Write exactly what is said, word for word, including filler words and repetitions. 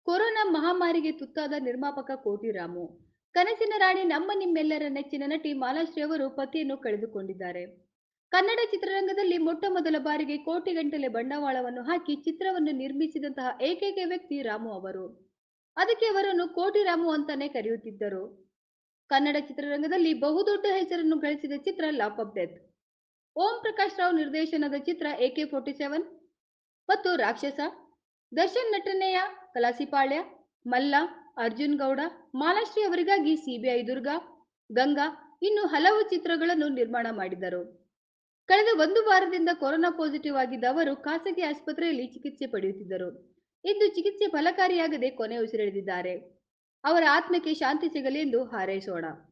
Corona ಮಹಾಮಾರಿಗೆ ತುತ್ತಾದ ನಿರ್ಮಾಪಕ ಕೋಟಿ ರಾಮು. ಕನಸಿನ ರಾಣಿ ನಮ್ಮ ನಿಮ್ಮೆಲ್ಲರ ನೆಚ್ಚಿನ ನಟಿ ಮಾಲಾಶ್ರೀ ಅವರು ಪತಿಯನ್ನು ಕಳೆದುಕೊಂಡಿದ್ದಾರೆ. ಕನ್ನಡ ಚಿತ್ರರಂಗದಲ್ಲಿ ಮೊಟ್ಟ ಮೊದಲ ಬಾರಿಗೆ ಕೋಟಿಗಟ್ಟಲೆ ಬಂಡವಾಳವನ್ನು ಹಾಕಿ ಚಿತ್ರವನ್ನು ನಿರ್ಮಿಸಿದಂತಹ ಏಕೈಕ ವ್ಯಕ್ತಿ ರಾಮು ಅವರು. ಅದಕ್ಕೆ ಅವರನ್ನು ಕೋಟಿ ರಾಮು ಅಂತಾನೆ ಕರೆಯುತ್ತಿದ್ದರು. ಕನ್ನಡ ಚಿತ್ರರಂಗದಲ್ಲಿ ಬಹುದೊಡ್ಡ ಹೆಸರನ್ನು ಗಳಿಸಿದ ಚಿತ್ರ lock up death. Om Prakash Rao ನಿರ್ದೇಶನದ ಚಿತ್ರ ಎಕೆ ಫೋರ್ಟಿ ಸೆವೆನ್ ಮತ್ತು ರಾಕ್ಷಸ. ದರ್ಶನ್ ನಟನೆಯ ಕಲಾಸಿಪಾಳ್ಯ, ಮಲ್ಲ, ಅರ್ಜುನ್ ಗೌಡ, ಮಾಲಾಶ್ರೀ ಅವರಿಗಾಗಿ ಸಿಬಿಐ ದುರ್ಗಾ, ಗಂಗಾ ಇನ್ನು ಹಲವು ಚಿತ್ರಗಳನ್ನು ನಿರ್ಮಾಣ ಮಾಡಿದರು. ಕಳೆದ ಒಂದು ವಾರದಿಂದ ಕೊರೋನಾ ಪಾಸಿಟಿವ್ ಆಗಿದ್ದ ಅವರು ಖಾಸಗಿ ಆಸ್ಪತ್ರೆಯಲ್ಲಿ ಚಿಕಿತ್ಸೆ ಪಡೆಯುತ್ತಿದ್ದರು. ಇಂದು ಚಿಕಿತ್ಸೆ ಫಲಕಾರಿಯಾಗದೆ ಕೊನೆ ಉಸಿರೆಳೆದಿದ್ದಾರೆ. ಅವರ ಆತ್ಮಕ್ಕೆ ಶಾಂತಿ ಸಿಗಲಿ ಎಂದು ಹಾರೈಸೋಣ.